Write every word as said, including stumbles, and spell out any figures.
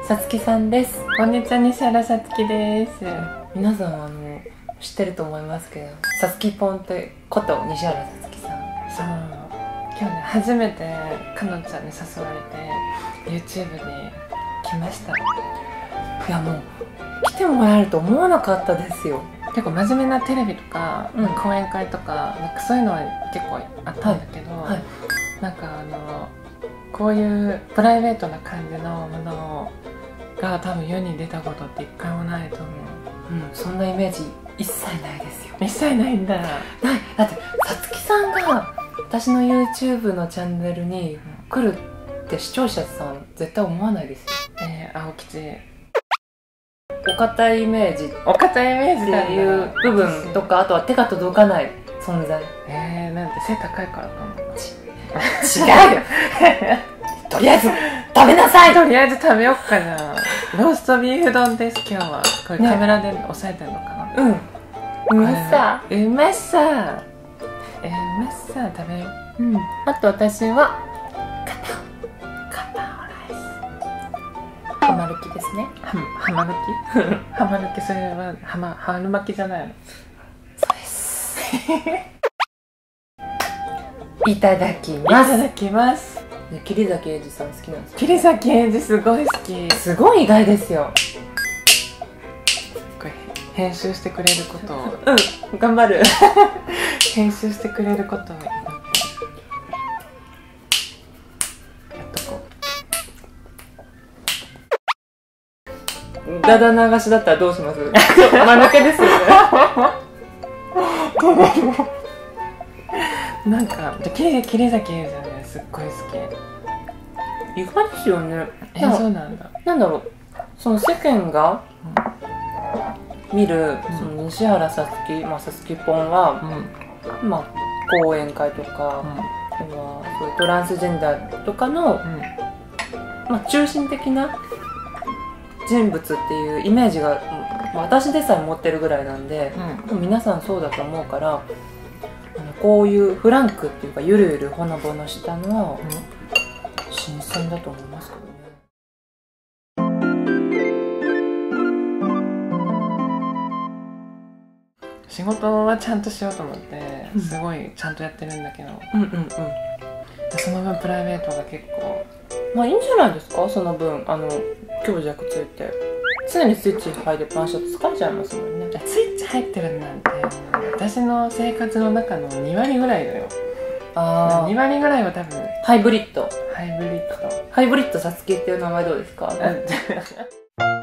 さつきさんです。 こんにちは、西原さつきです。 皆さんあの知ってると思いますけど、さつきぽんってこと西原さつきさん。 そう、今日ね初めてかのちゃんに誘われて YouTube に来ました。 いやもう来てもらえると思わなかったですよ。 結構真面目なテレビとか、 うん、 講演会とかなんかそういうのは結構あったんだけど、 はいはい、 なんかあのこういうプライベートな感じのものが多分世に出たことって一回もないと思う。 うん、そんなイメージ一切ないですよ。 一切ないんだ。 ない。だってさつきさんが私の YouTube のチャンネルに来るって視聴者さん絶対思わないですよ。 えー、青吉お堅いイメージお堅いイメージっていう部分とか、あとは手が届かない存在。 えー、なんて背高いからかな。 違うよとりあえず食べなさい。 とりあえず食べよっかな。ローストビーフ丼です。今日はこれカメラで押さえてるのかな。 うん、うまさうまさえー、うまさ食べよう。うん。あと私はカタオカタオライス。 ハマる気ですね。 ははまるきはまるき、それははま春巻きじゃないの。 そうですいただきます。 いただきます。 桐崎英二さん好きなんですか？ 桐崎英二すごい好き。 すごい意外ですよ。 これ編集してくれることをうん、頑張る編集してくれることをやっとこう。だだ流しだったらどうします？間抜けですよねなんか桐崎英二はねすっごい好き。 意外ですよね。 え、そうなんだ。 なんだろう、その世間が見る、うん、その西原さつき、まあ、さつきぽんは、うん、まあ講演会とか、うん、はそういうトランスジェンダーとかの、うん、まあ、中心的な人物っていうイメージが、まあ、私でさえ持ってるぐらいなんで、うん、皆さんそうだと思うから、あのこういうフランクっていうかゆるゆるほのぼのしたのは、うん、新鮮だと思いますけどね。 仕事はちゃんとしようと思ってすごいちゃんとやってるんだけど、 うんうんうん、 その分プライベートが結構まあいいんじゃないですか。その分あの強弱ついて常にスイッチ入りっぱなしだと疲れちゃいますもんね。 スイッチ入ってるなんて私の生活の中のにわりぐらいだよ。あにわりぐらいは多分ハイブリッドハイブリッドハイブリッドさつきっていう名前どうですか？